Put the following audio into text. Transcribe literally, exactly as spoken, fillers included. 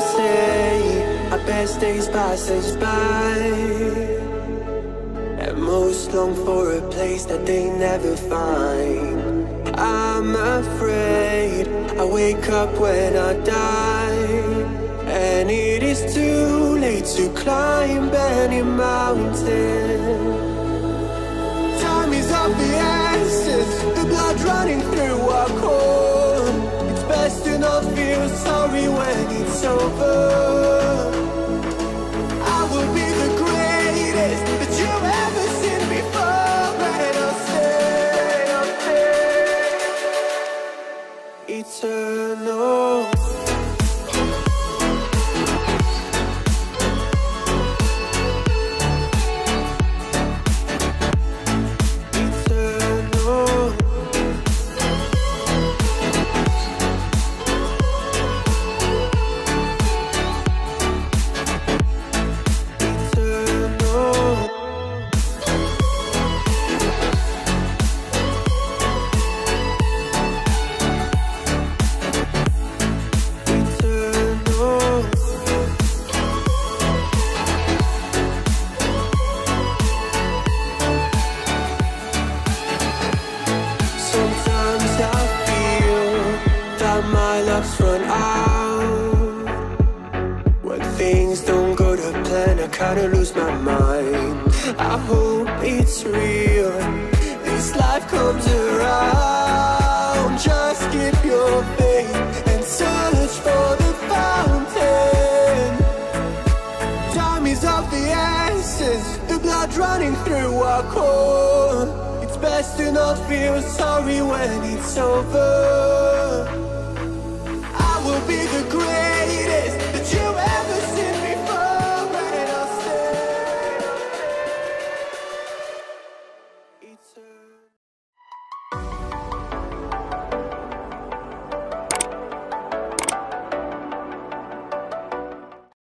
say our best days pass us by, and most long for a place that they never find. I'm afraid I wake up when I die, and it is too late to climb any mountain. Time is of the essence, the blood running through our core. It's best to not feel sorry when it's over. I will be the greatest that you've ever seen before, and I'll stay, I'll stay eternal. My love's run out. When things don't go to plan, I kinda lose my mind. I hope it's real, this life comes around. Just keep your faith and search for the fountain. Time is of the essence, the blood running through our core. It's best to not feel sorry when it's over.